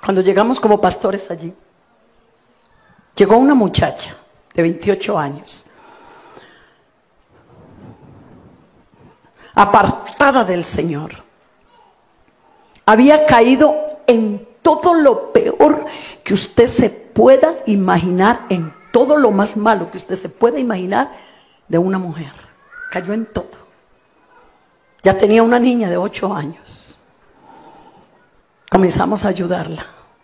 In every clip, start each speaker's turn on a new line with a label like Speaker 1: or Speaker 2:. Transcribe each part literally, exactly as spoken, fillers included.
Speaker 1: Cuando llegamos como pastores allí, llegó una muchacha de veintiocho años, apartada del Señor. Había caído en todo lo peor que usted se pueda imaginar, en todo lo más malo que usted se pueda imaginar de una mujer. Cayó en todo. Ya tenía una niña de ocho años. Comenzamos a ayudarla.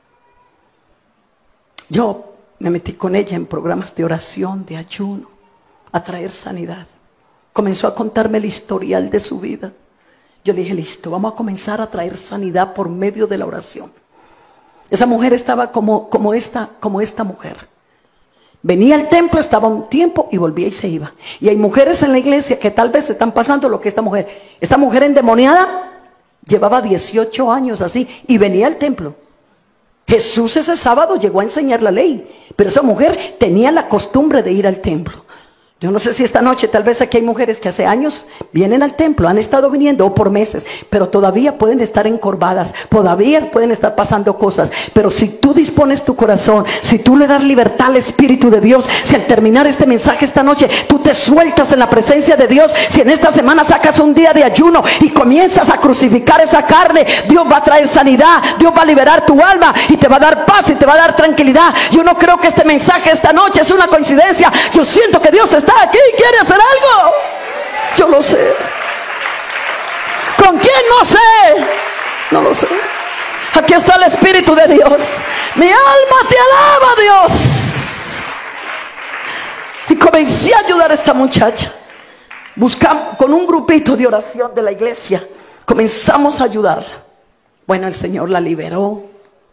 Speaker 1: Yo me metí con ella en programas de oración, de ayuno, a traer sanidad. Comenzó a contarme el historial de su vida. Yo le dije, listo, vamos a comenzar a traer sanidad por medio de la oración. Esa mujer estaba como, como, esta, como esta mujer. Venía al templo, estaba un tiempo y volvía y se iba. Y hay mujeres en la iglesia que tal vez están pasando lo que esta mujer. Esta mujer endemoniada llevaba dieciocho años así y venía al templo. Jesús ese sábado llegó a enseñar la ley, pero esa mujer tenía la costumbre de ir al templo. Yo no sé si esta noche tal vez aquí hay mujeres que hace años vienen al templo, han estado viniendo o por meses, pero todavía pueden estar encorvadas, todavía pueden estar pasando cosas. Pero si tú dispones tu corazón, si tú le das libertad al Espíritu de Dios, si al terminar este mensaje esta noche tú te sueltas en la presencia de Dios, si en esta semana sacas un día de ayuno y comienzas a crucificar esa carne, Dios va a traer sanidad, Dios va a liberar tu alma y te va a dar paz y te va a dar tranquilidad. Yo no creo que este mensaje esta noche es una coincidencia. Yo siento que Dios está aquí y quiere hacer algo. Yo lo sé. ¿Con quién? No sé. No lo sé. Aquí está el Espíritu de Dios. Mi alma te alaba, Dios. Y comencé a ayudar a esta muchacha. Buscamos con un grupito de oración de la iglesia. Comenzamos a ayudarla. Bueno, el Señor la liberó.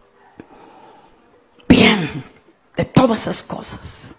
Speaker 1: Bien, de todas esas cosas.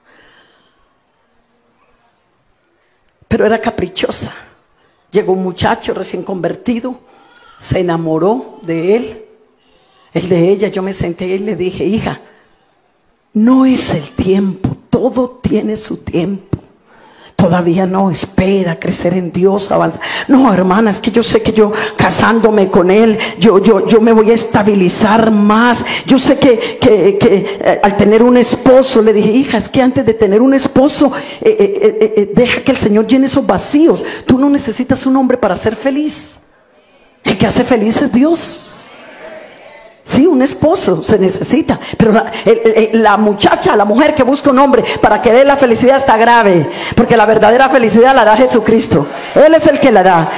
Speaker 1: Pero era caprichosa. Llegó un muchacho recién convertido, se enamoró de él, el de ella. Yo me senté y le dije, hija, no es el tiempo, todo tiene su tiempo. Todavía no, espera, crecer en Dios, avanzar. No, hermana, es que yo sé que yo casándome con él, yo, yo, yo me voy a estabilizar más. Yo sé que, que, que eh, al tener un esposo, le dije, hija, es que antes de tener un esposo, eh, eh, eh, deja que el Señor llene esos vacíos. Tú no necesitas un hombre para ser feliz. El que hace feliz es Dios. Sí, un esposo se necesita, pero la, el, el, la muchacha, la mujer que busca un hombre para que dé la felicidad está grave, porque la verdadera felicidad la da Jesucristo. Él es el que la da.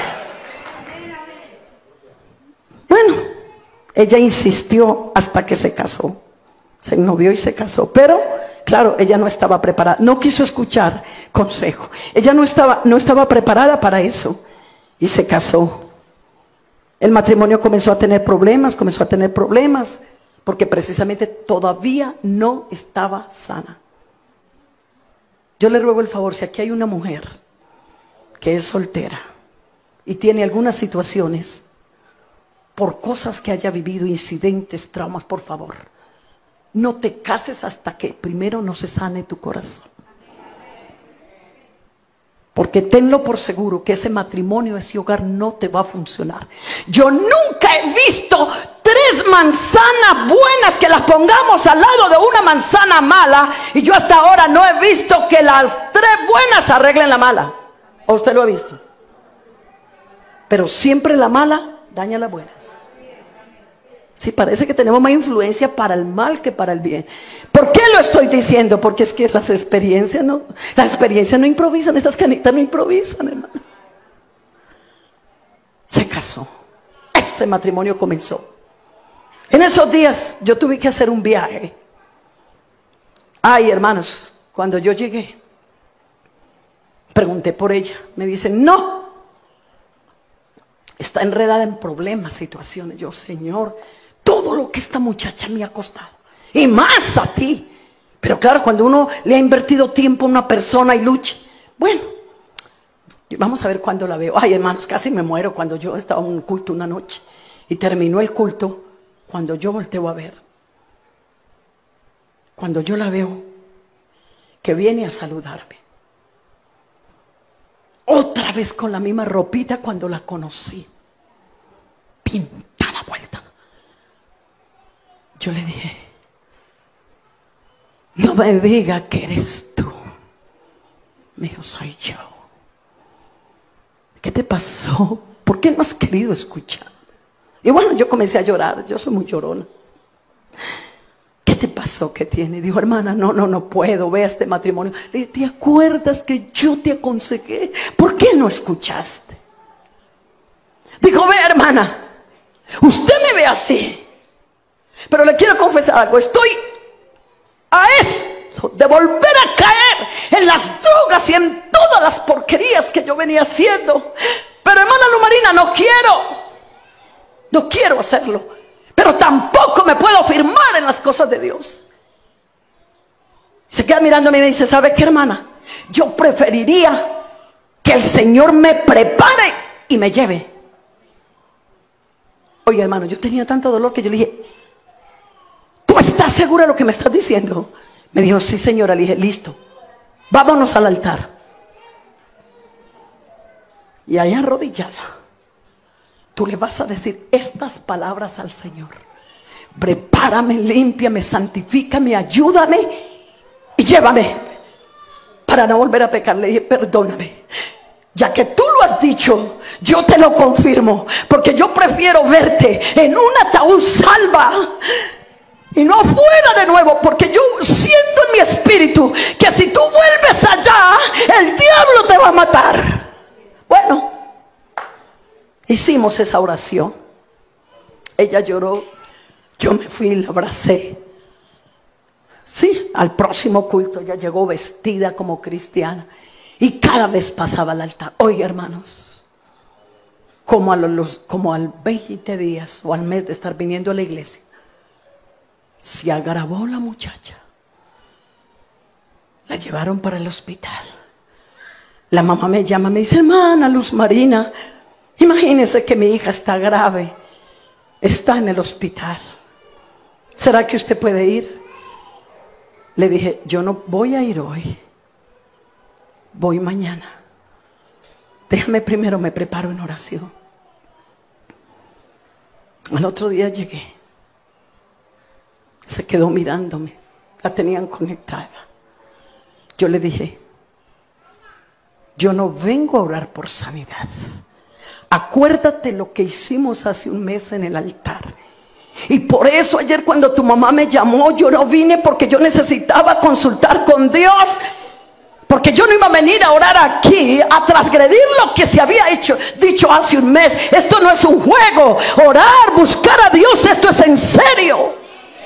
Speaker 1: Bueno, ella insistió hasta que se casó, se ennovió y se casó, pero claro, ella no estaba preparada, no quiso escuchar consejo. Ella no estaba, no estaba preparada para eso y se casó. El matrimonio comenzó a tener problemas, comenzó a tener problemas, porque precisamente todavía no estaba sana. Yo le ruego el favor, si aquí hay una mujer que es soltera y tiene algunas situaciones, por cosas que haya vivido, incidentes, traumas, por favor, no te cases hasta que primero no se sane tu corazón. Porque tenlo por seguro que ese matrimonio, ese hogar no te va a funcionar. Yo nunca he visto tres manzanas buenas que las pongamos al lado de una manzana mala. Y yo hasta ahora no he visto que las tres buenas arreglen la mala. ¿O usted lo ha visto? Pero siempre la mala daña las buenas. Sí, parece que tenemos más influencia para el mal que para el bien. ¿Por qué lo estoy diciendo? Porque es que las experiencias no, las experiencias no improvisan, estas canitas no improvisan, hermano. Se casó. Ese matrimonio comenzó. En esos días yo tuve que hacer un viaje. Ay, hermanos, cuando yo llegué, pregunté por ella. Me dicen, no, está enredada en problemas, situaciones. Yo, Señor, todo lo que esta muchacha me ha costado, y más a ti. Pero claro, cuando uno le ha invertido tiempo a una persona y lucha, bueno, vamos a ver cuándo la veo. Ay, hermanos, casi me muero cuando yo estaba en un culto una noche y terminó el culto. Cuando yo volteo a ver, cuando yo la veo que viene a saludarme, otra vez con la misma ropita cuando la conocí, pintada vuelta. Yo le dije, no me diga que eres tú. Me dijo, soy yo. ¿Qué te pasó? ¿Por qué no has querido escuchar? Y bueno, yo comencé a llorar. Yo soy muy llorona. ¿Qué te pasó? ¿Qué tiene? Dijo, hermana, no, no, no puedo. Ve a este matrimonio. Le dije, ¿te acuerdas que yo te aconsejé? ¿Por qué no escuchaste? Dijo, ve, hermana, usted me ve así, pero le quiero confesar algo. Estoy a esto de volver a caer en las drogas y en todas las porquerías que yo venía haciendo. Pero hermana Lumarina, no quiero. No quiero hacerlo. Pero tampoco me puedo firmar en las cosas de Dios. Se queda mirándome y me dice, ¿sabe qué, hermana? Yo preferiría que el Señor me prepare y me lleve. Oye, hermano, yo tenía tanto dolor que yo le dije, ¿tú estás segura de lo que me estás diciendo? Me dijo, sí, señora. Le dije, listo, vámonos al altar. Y ahí arrodillada, tú le vas a decir estas palabras al Señor. Prepárame, límpiame, santifícame, ayúdame y llévame para no volver a pecar. Le dije, perdóname. Ya que tú lo has dicho, yo te lo confirmo, porque yo prefiero verte en un ataúd salva y no fuera de nuevo, porque yo siento en mi espíritu que si tú vuelves allá, el diablo te va a matar. Bueno, hicimos esa oración. Ella lloró, yo me fui y la abracé. Sí, al próximo culto ella llegó vestida como cristiana. Y cada vez pasaba al altar. Oye, hermanos, como, a los, como al veinte días o al mes de estar viniendo a la iglesia, se agravó la muchacha. La llevaron para el hospital. La mamá me llama, me dice, hermana Luz Marina, imagínese que mi hija está grave, está en el hospital. ¿Será que usted puede ir? Le dije, yo no voy a ir hoy. Voy mañana. Déjame primero, me preparo en oración. Al otro día llegué. Se quedó mirándome. La tenían conectada. Yo le dije, yo no vengo a orar por sanidad. Acuérdate lo que hicimos hace un mes en el altar. Y por eso ayer cuando tu mamá me llamó, yo no vine porque yo necesitaba consultar con Dios. Porque yo no iba a venir a orar aquí, a transgredir lo que se había hecho, dicho hace un mes. Esto no es un juego. Orar, buscar a Dios, esto es en serio.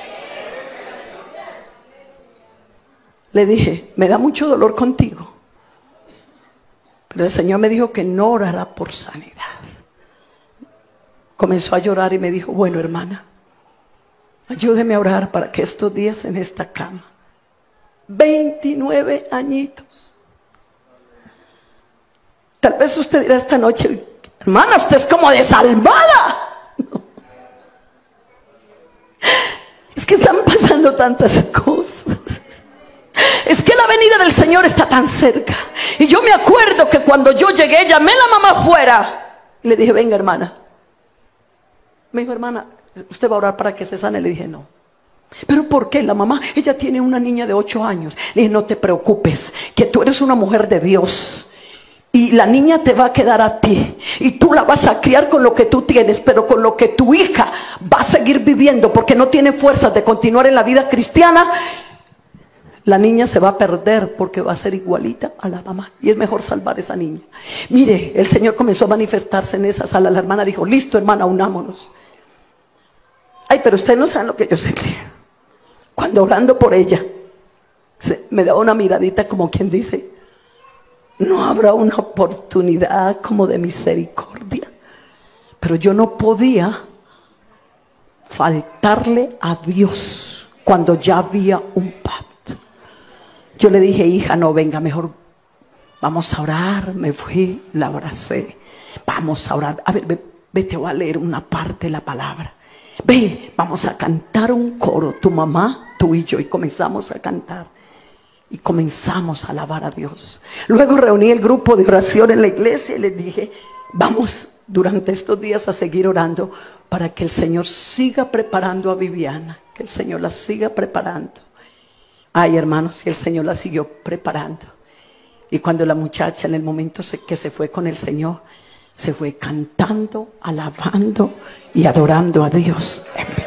Speaker 1: Le dije, me da mucho dolor contigo, pero el Señor me dijo que no orará por sanidad. Comenzó a llorar y me dijo, bueno, hermana, ayúdeme a orar para que estos días en esta cama, veintinueve añitos. Tal vez usted dirá esta noche, hermana, usted es como desalmada. No. Es que están pasando tantas cosas. Es que la venida del Señor está tan cerca. Y yo me acuerdo que cuando yo llegué, llamé a la mamá afuera y le dije, venga, hermana. Me dijo, hermana, ¿usted va a orar para que se sane? Le dije, no. ¿Pero por qué? La mamá, ella tiene una niña de ocho años. Le dije, no te preocupes, que tú eres una mujer de Dios. Y la niña te va a quedar a ti. Y tú la vas a criar con lo que tú tienes, pero con lo que tu hija va a seguir viviendo, porque no tiene fuerzas de continuar en la vida cristiana. La niña se va a perder porque va a ser igualita a la mamá. Y es mejor salvar a esa niña. Mire, el Señor comenzó a manifestarse en esa sala. La hermana dijo, listo, hermana, unámonos. Ay, pero ustedes no saben lo que yo sentí. Cuando orando por ella, se, me daba una miradita como quien dice, no habrá una oportunidad como de misericordia. Pero yo no podía faltarle a Dios cuando ya había un pacto. Yo le dije, hija, no, venga, mejor vamos a orar. Me fui, la abracé. Vamos a orar. A ver, ve, ve, te voy a leer una parte de la palabra. Ve, vamos a cantar un coro, tu mamá, tú y yo. Y comenzamos a cantar. Y comenzamos a alabar a Dios. Luego reuní el grupo de oración en la iglesia y les dije, vamos durante estos días a seguir orando para que el Señor siga preparando a Viviana, que el Señor la siga preparando. Ay, hermanos, y el Señor la siguió preparando. Y cuando la muchacha en el momento que se fue con el Señor, se fue cantando, alabando y adorando a Dios.